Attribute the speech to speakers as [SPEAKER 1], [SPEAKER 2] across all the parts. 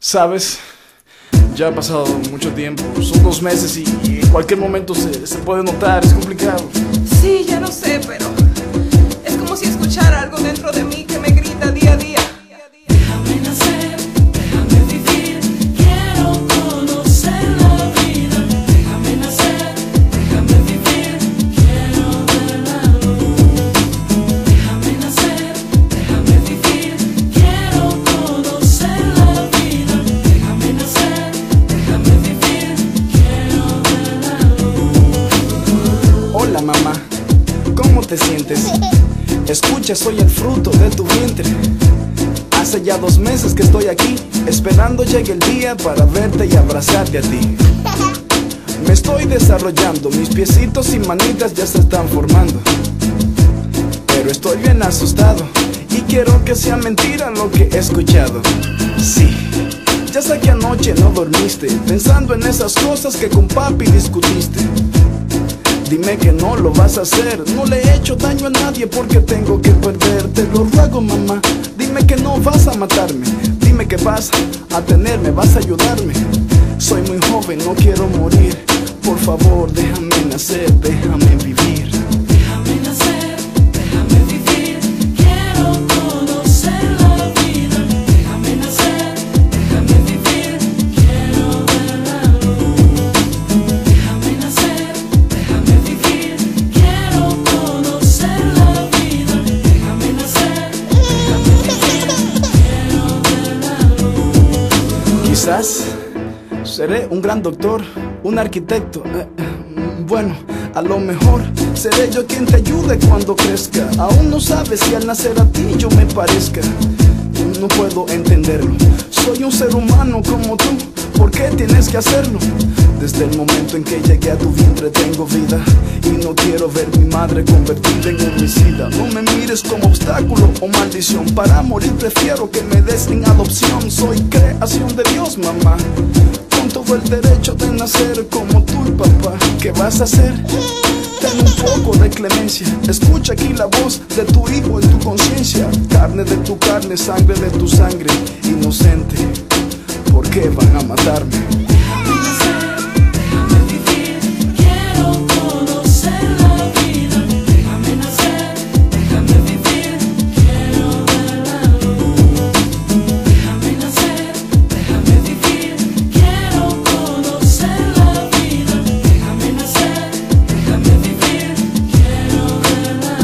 [SPEAKER 1] Sabes, ya ha pasado mucho tiempo, son 2 meses y en cualquier momento se puede notar, es complicado.
[SPEAKER 2] Sí, ya lo sé, pero es como si escuchara algo dentro de mí que me grita día a día.
[SPEAKER 3] Déjame nacer, déjame vivir, quiero conocer la vida. Déjame nacer, déjame vivir, quiero ver la luz. Déjame nacer, déjame vivir, quiero conocer la vida. Déjame nacer, déjame vivir, quiero ver la luz.
[SPEAKER 1] Hola mamá, ¿cómo te sientes? Escucha, soy el fruto de tu vientre. Hace ya 2 meses que estoy aquí, esperando llegue el día para verte y abrazarte a ti. Me estoy desarrollando, mis piecitos y manitas ya se están formando. Pero estoy bien asustado y quiero que sea mentira lo que he escuchado. Sí, ya sé que anoche no dormiste, pensando en esas cosas que con papi discutiste. Dime que no lo vas a hacer, no le he hecho daño a nadie porque tengo que perder. Te lo ruego mamá, dime que no vas a matarme. Dime que vas a tenerme, vas a ayudarme. Soy muy joven, no quiero morir. Por favor, déjame nacer, déjame vivir.
[SPEAKER 3] Déjame nacer, déjame vivir, quiero conocer la vida. Déjame nacer, déjame vivir, quiero ver la luz. Déjame nacer, déjame vivir, quiero conocer la vida. Déjame nacer, déjame vivir, quiero ver la luz.
[SPEAKER 1] Quizás seré un gran doctor, un arquitecto. Bueno, a lo mejor seré yo quien te ayude cuando crezca. Aún no sabes si al nacer a ti yo me parezca. No puedo entenderlo. Soy un ser humano como tú. ¿Por qué tienes que hacerlo? Desde el momento en que llegué a tu vientre tengo vida y no quiero ver mi madre convertida en homicida. No me mires como obstáculo o maldición. Para morir prefiero que me des en adopción. Soy creación de Dios, mamá, con todo el derecho de nacer como tú y papá. ¿Qué vas a hacer? Ten un poco de clemencia. Escucha aquí la voz de tu hijo en tu conciencia. Carne de tu carne, sangre de tu sangre. Inocente, ¿por qué van a matarme?
[SPEAKER 3] Déjame nacer, déjame vivir, quiero conocer la vida. Déjame nacer, déjame vivir, quiero ver la luz. Déjame nacer, déjame vivir, quiero conocer la vida. Déjame nacer, déjame vivir, quiero ver la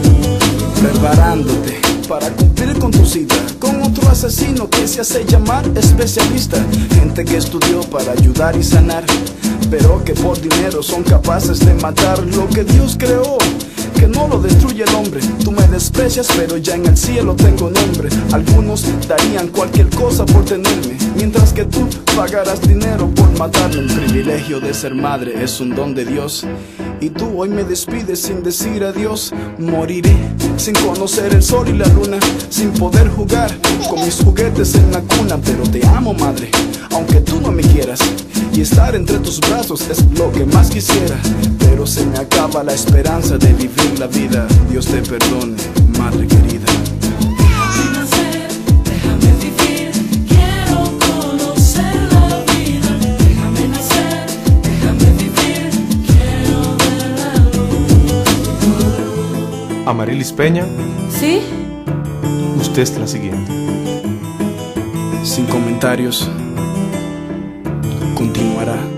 [SPEAKER 3] luz.
[SPEAKER 1] Preparándote para cumplir con tu cita con otro asesino que se hace llamar especialista. Gente que estudió para ayudar y sanar, pero que por dinero son capaces de matar lo que Dios creó, que no lo destruye el hombre. Tú me desprecias, pero ya en el cielo tengo nombre. Algunos darían cualquier cosa por tenerme, mientras que tú pagarás dinero por matarme. El privilegio de ser madre es un don de Dios, y tú hoy me despides sin decir adiós. Moriré sin conocer el sol y la luna, sin poder jugar con mis juguetes en la cuna. Pero te amo, madre, aunque tú no me quieras, y estar entre tus brazos es lo que más quisiera. Pero se me acaba la esperanza de vivir la vida. Dios te perdone, madre querida.
[SPEAKER 3] Déjame nacer, déjame vivir, quiero conocer la vida. Déjame nacer, déjame vivir, quiero ver la luz.
[SPEAKER 4] Amarilis Peña,
[SPEAKER 2] ¿Sí?
[SPEAKER 4] usted es la siguiente.
[SPEAKER 1] Sin comentarios, continuará.